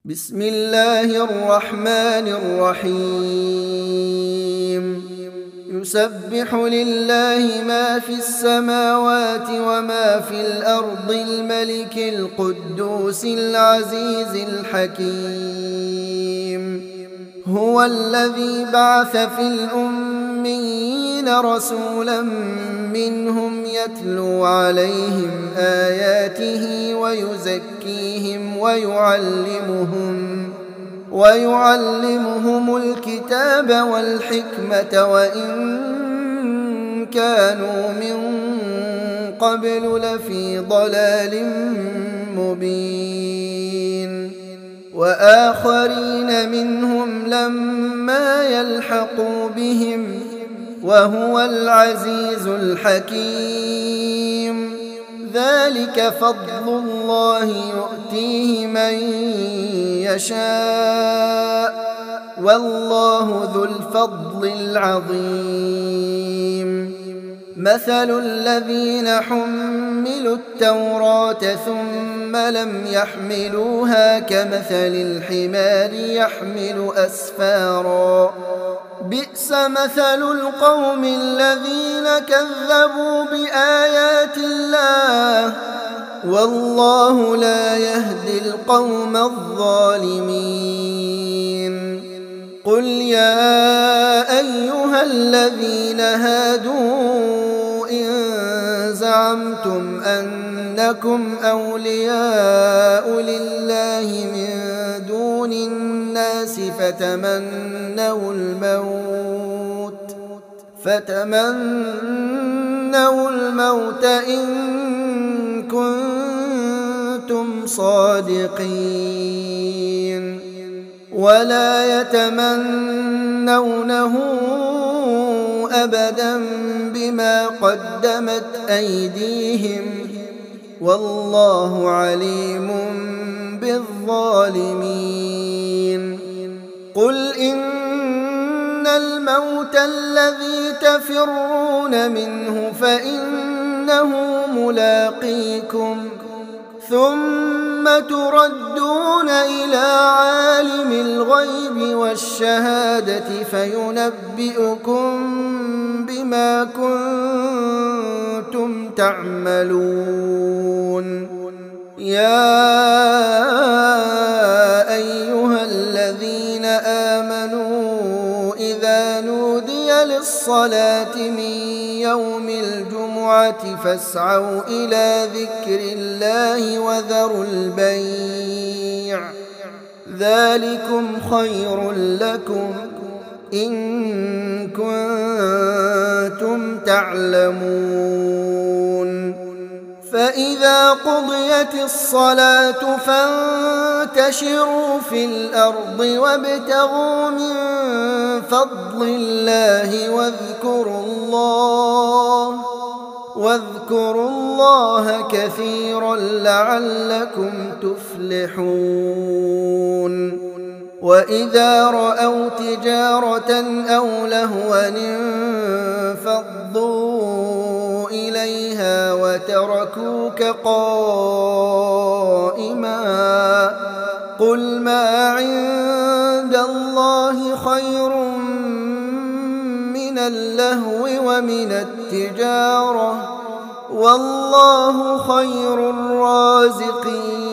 بسم الله الرحمن الرحيم يسبح لله ما في السماوات وما في الأرض الملك القدوس العزيز الحكيم هو الذي بعث في الأميين رسولا منهم يتلو عليهم آياته ويزكيهم ويعلمهم الكتاب والحكمة وإن كانوا من قبل لفي ضلال مبين وآخرين منهم لما يلحقوا بهم وهو العزيز الحكيم ذلك فضل الله يؤتيه من يشاء والله ذو الفضل العظيم مثل الذين حملوا التوراة ثم لم يحملوها كمثل الحمار يحمل أسفارا بئس مثل القوم الذين كذبوا بآيات الله والله لا يهدي القوم الظالمين قل يا أيها الذين هادوا إن زعمتم أنكم أولياء لله من دون الناس فتمنوا الموت إن كنتم صادقين ولا يتمنونه أبدا بما قدمت أيديهم والله عليم بالظالمين قل إن الموت الذي تفرون منه فإنه ملاقيكم ثم تردون إلى عالم الغيب والشهادة فينبئكم بما كنتم تعملون يا أيها الذين آمنوا إذا نودي للصلاة من يوم الجمعة فاسعوا إلى ذكر الله وذروا البيع ذلكم خير لكم إن كنتم تعلمون فإذا قضيت الصلاة فانتشروا في الأرض وابتغوا من فضل الله واذكروا الله كثيرا لعلكم تفلحون وإذا رأوا تجارة أو لهوا انفضوا إليها وتركوك قائما قل ما عند الله خير من اللهو ومن التجارة والله خير الرازقين